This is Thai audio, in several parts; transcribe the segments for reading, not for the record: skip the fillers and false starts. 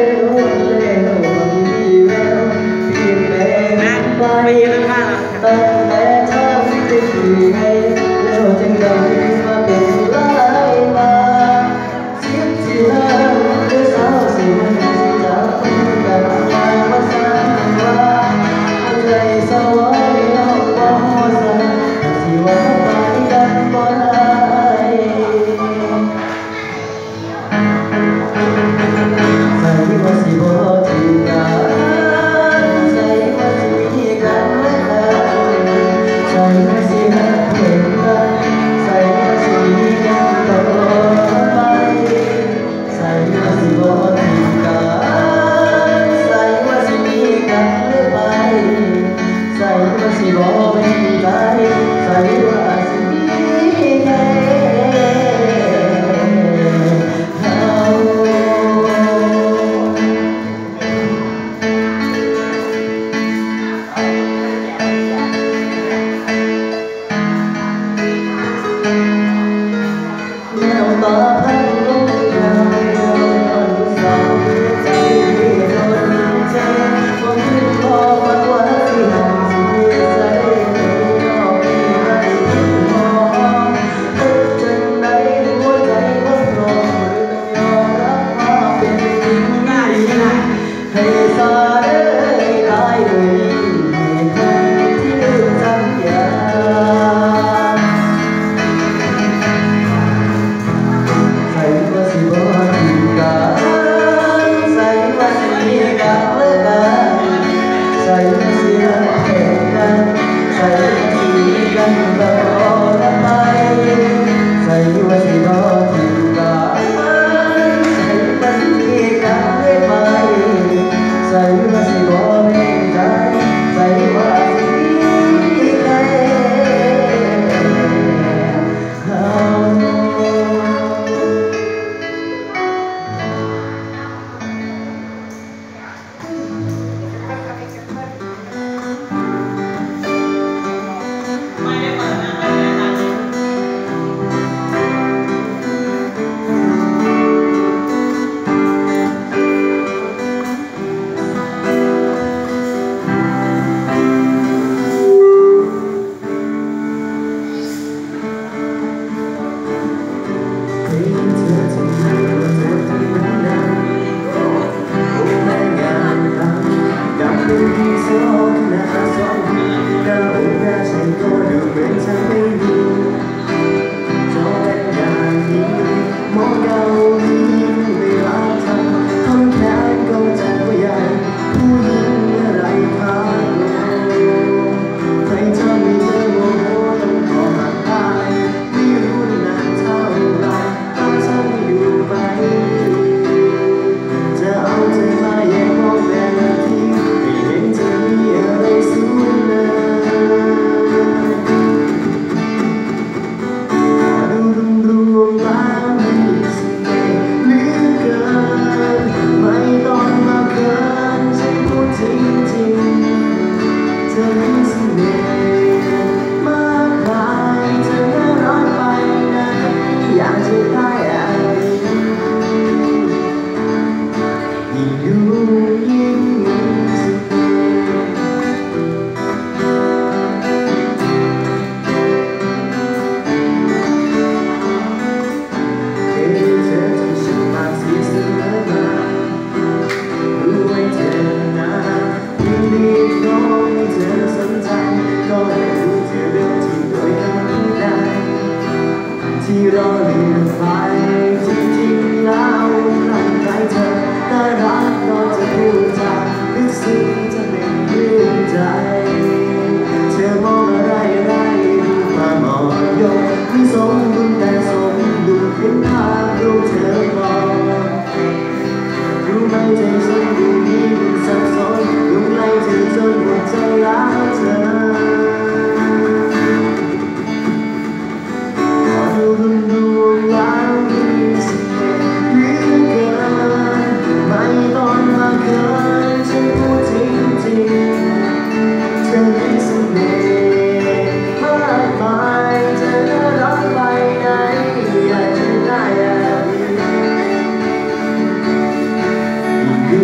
ไปยืนข้างๆนะอ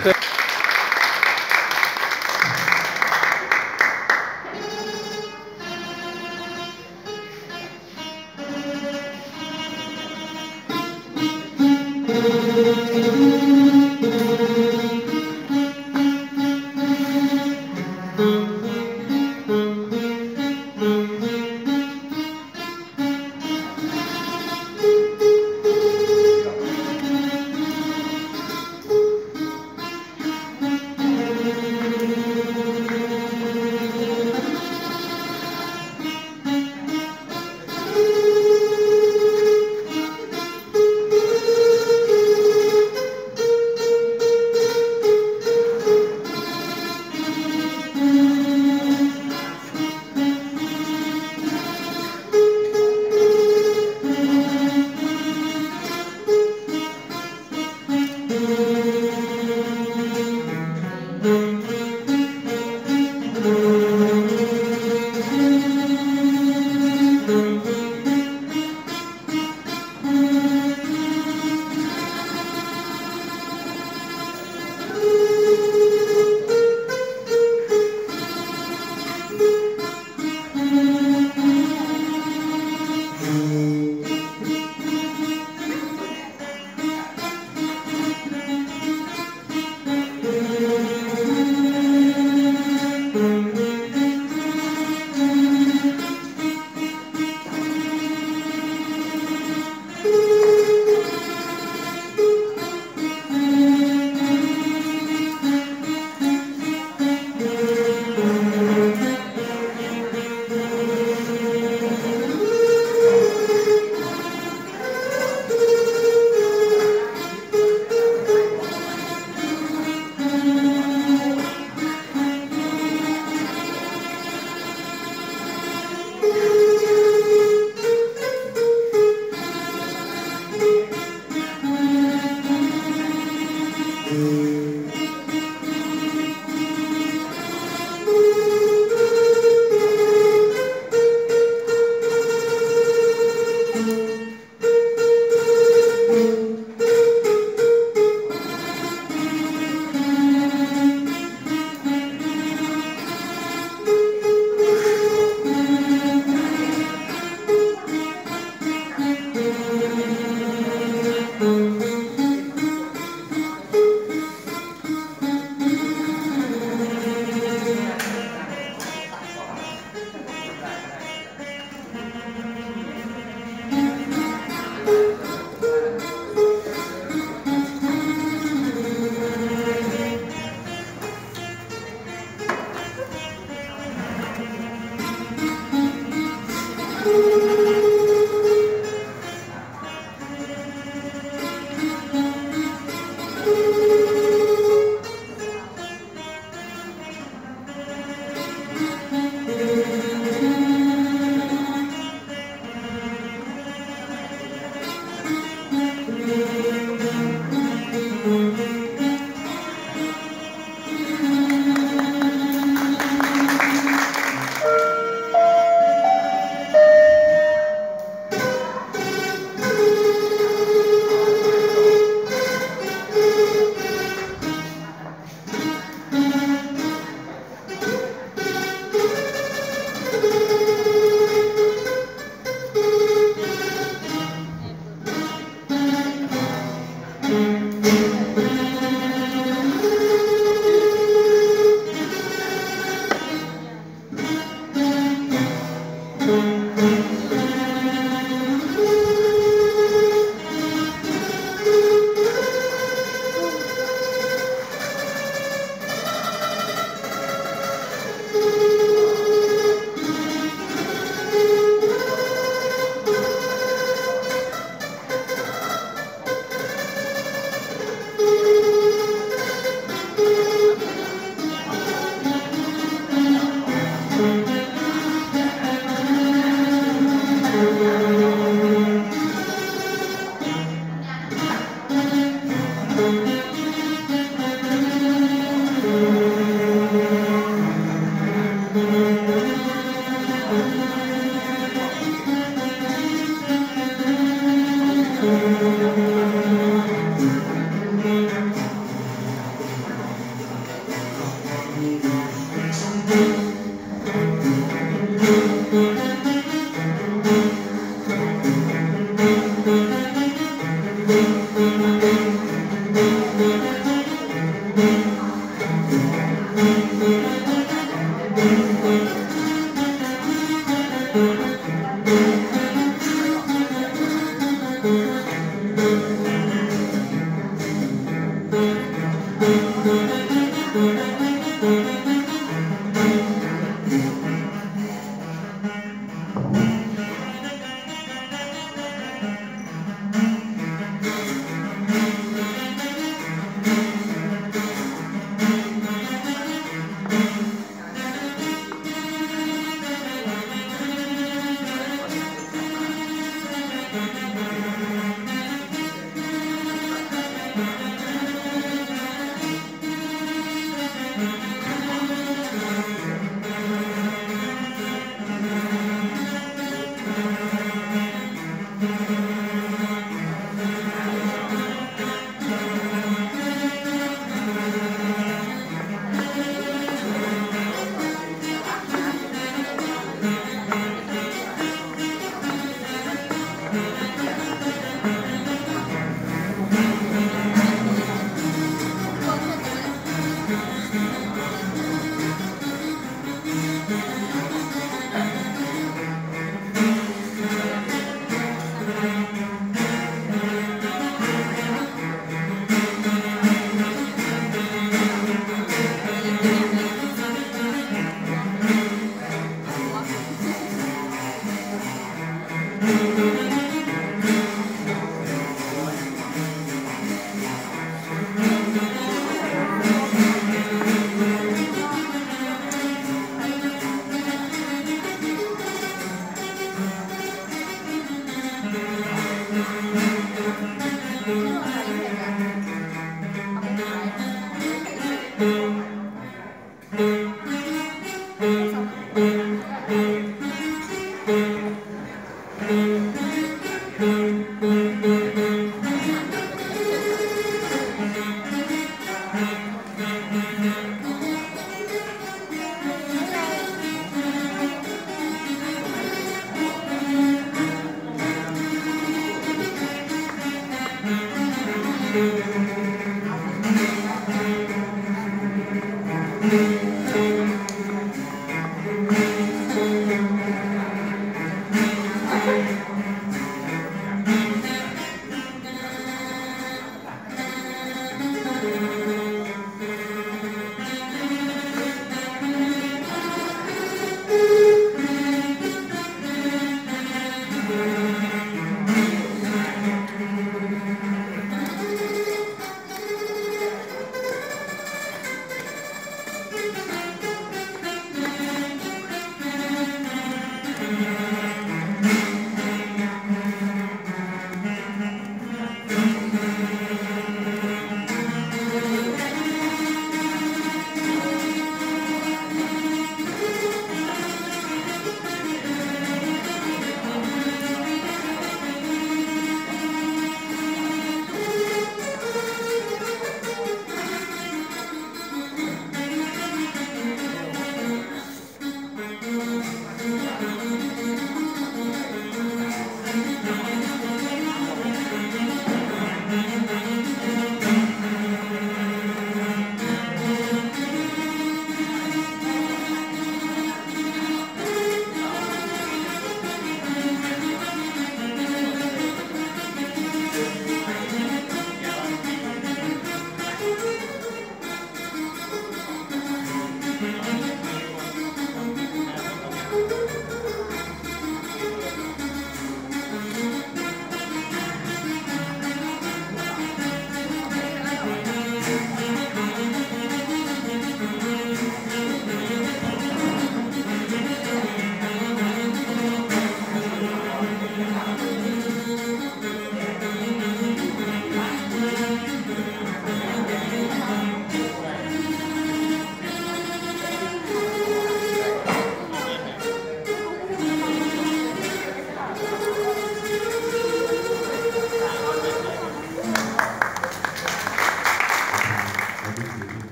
เคย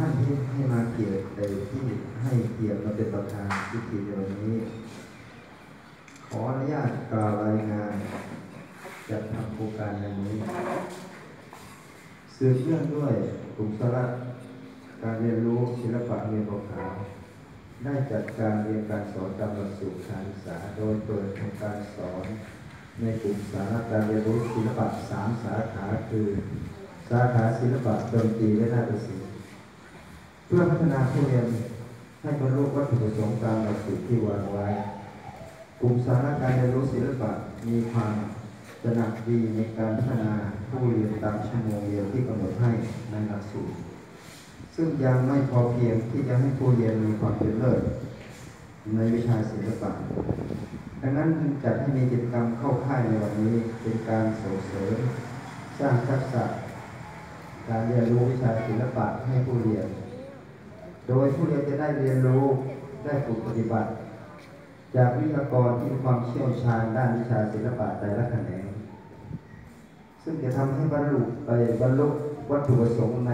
ที่ให้มาเกียรติที่ให้เกียรติมาเป็นประธานพิธีในวันนี้ขออนุญาตกล่าวรายงานจัดทำโครงการในนี้สืบเนื่องด้วยกลุ่มสาระการเรียนรู้ศิลปะเรียนภาษาได้จัดการเรียนการสอนตามหลักสูตรการศึกษาโดยเปิดทำการสอนในกลุ่มสาระการเรียนรู้ศิลปะ3 สาขาคือสาขาศิลปะดนตรีและนาฏศิลป์เพื่อพัฒนาผู้เรียนให้บรรลุวัตถุประสงค์ตามหลักสูตรที่วางไว้กลุ่มสาระการเรียนรู้ศิลปะมีความตระหนักดีในการพัฒนาผู้เรียนตามชั่วโมงเรียนที่กำหนดให้ในหลักสูตรซึ่งยังไม่พอเพียงที่จะให้ผู้เรียนมีความเป็นเลิศในวิชาศิลปะดังนั้นจึงจัดให้มีกิจกรรมเข้าค่ายในวันนี้เป็นการส่งเสริมสร้างทักษะการเรียนรู้วิชาศิลปะให้ผู้เรียนโดยผู้เรียนจะได้เรียนรู้ได้ฝึกปฏิบัติจากวิทยากรที่มีความเชี่ยวชาญด้านวิชาศิลปะแต่ละแขนงซึ่งจะทำให้บรรลุวัตถุประสงค์ใน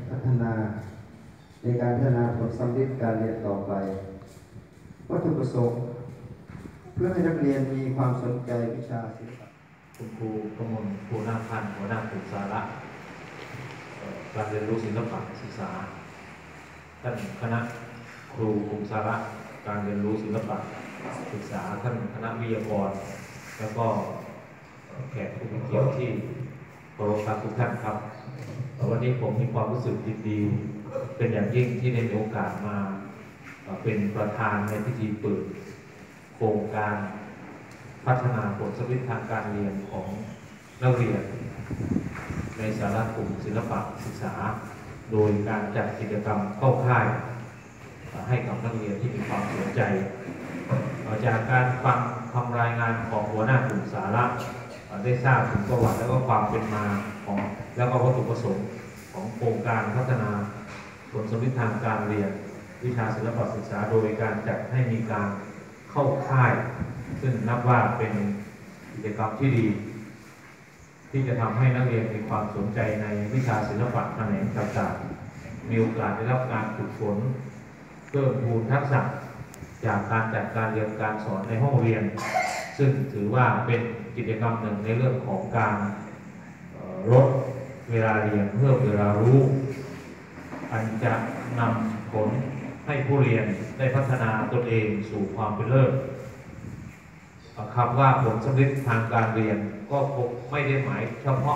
การพัฒนาผลสำเร็จการเรียนต่อไปวัตถุประสงค์เพื่อให้นักเรียนมีความสนใจวิชาศิลปะคุณครูกมลภูนาพันธ์หัวหน้ากลุ่มสาระการเรียนรู้ศิลปะศึกษาท่านคณะครูกลุ่มสาระการเรียนรู้ศิลปะศึกษาท่านคณะวิทยากรแล้วก็แขกผู้มีเกียรติที่เคารพรักทุกท่านครับวันนี้ผมมีความรู้สึกดีเป็นอย่างยิ่งที่ได้มีโอกาสมาเป็นประธานในพิธีเปิดโครงการพัฒนาผลสำเร็จทางการเรียนของนักเรียนในสาระกลุ่มศิลปะศึกษาโดยการจัดกิจกรรมเข้าค่ายให้กับนักเรียนที่มีความสนใจจากการฟังคำรายงานของหัวหน้ากลุ่มสาระได้ทราบถึงประวัติและก็ความเป็นมาของและก็วัตถุประสงค์ของโครงการพัฒนาผลสำเร็จทางการเรียนวิชาศิลปะศึกษาโดยการจัดให้มีการเข้าค่ายซึ่งนับว่าเป็นกิจกรรมที่ดีที่จะทำให้นักเรียนมีความสนใจในวิชาศิลปะแขนงต่างๆมีโอกาสได้รับการฝึกฝนเพิ่มพูนทักษะจากการจัดการเรียนการสอนในห้องเรียนซึ่งถือว่าเป็นกิจกรรมหนึ่งในเรื่องของการลดเวลาเรียนเพิ่มเวลารู้อันจะนำผลให้ผู้เรียนได้พัฒนาตนเองสู่ความเป็นเลิศคำว่าผลสำเร็จทางการเรียนก็คงไม่ได้หมายถึงเฉพาะ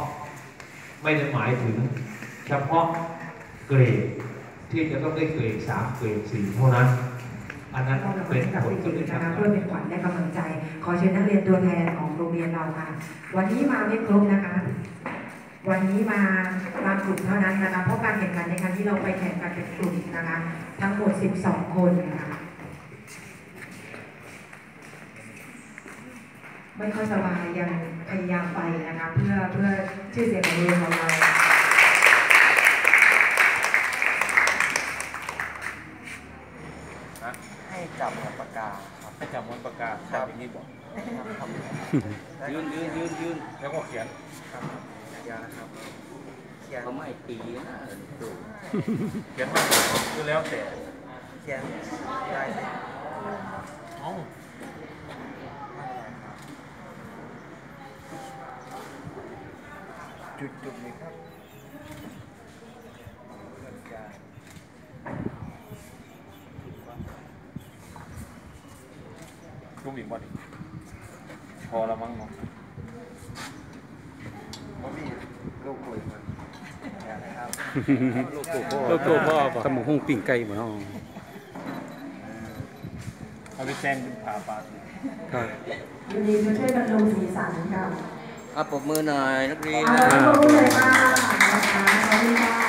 เกรดที่จะต้องได้เกรด3 เกรด 4เท่านั้นอันนั้นเป็นผลสำเร็จนะคะเพื่อเป็นขวัญและกำลังใจขอเชิญนักเรียนตัวแทนของโรงเรียนเราค่ะวันนี้มาไม่ครบนะคะวันนี้มาบางกลุ่มเท่านั้นนะคะเพราะการแข่งขันในครั้งนี้เราไปแข่งกันเป็นกลุ่มนะคะทั้งหมด12 คนนะคะไม่ค่อยสบายยังพยายามไปนะคะเพื่อชื่อเสียงของโรงเรียนของเราให้จับหมดปากกาครับให้จับมนปากกาจับอย่างนี้บอกยืนแล้วก็เขียนครับยาวนะครับเขียนไม่ตีนะเขียนมาคือแล้วแต่เขียนได้จุดนี้ครับลูกหญิงบอลพอแล้วมั้งเนาะบ่มีลูกคุยมันนะครับลูกโก้ป่ะตำหมูหุ้งปิ่งไก่บ่เนาะเอาไปแซงเป็นผ่าปากครับยินดีมาช่วยบรรลุสีสันค่ะปรบมือหน่อยนักเรียนปรบมือเลยค่ะขอบคุณค่ะ